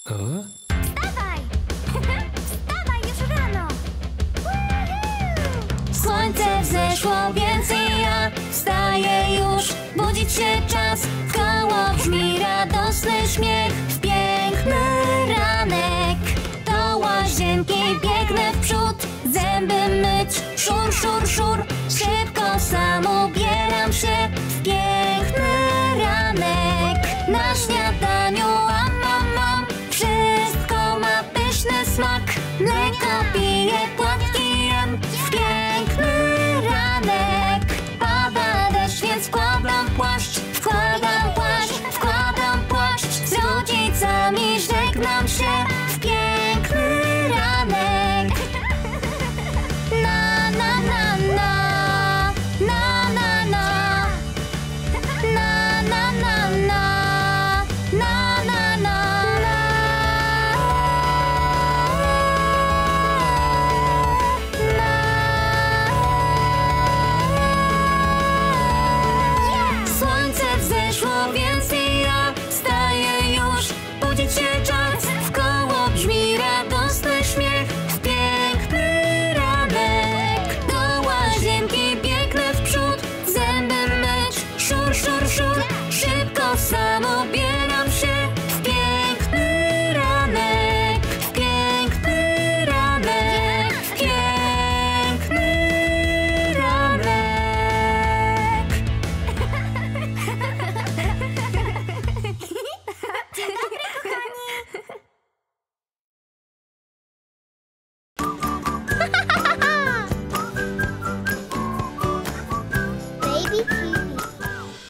Wstawaj! Wstawaj już rano! Słońce wzeszło, więc i ja wstaję już. Budzić się czas, wkoło brzmi radosny śmiech. W piękny ranek do łazienki biegnę w przód. Zęby myć, szur, szur, szur. Szybko sam ubieram się. W piękny ranek na śniadaniu mam. Wszystko ma pyszny smak. Mleko piję, płatki jem. W piękny ranek pada deszcz, więc wkładam płaszcz. Wkładam płaszcz. Z rodzicami żegnam się. W piękny ranek. Na na na na. Na na na. Na na na na. Na na na. Słońce wzeszło, więc i ja wstaję już. Budzić się czas, wkoło brzmi radosny śmiech. W piękny ranek do łazienki biegnę w przód. Zęby myć, szur, szur, szur. Szybko sam ubieram się. W piękny ranek, w piękny ranek, w piękny ranek. Dzień dobry, kochani! Baby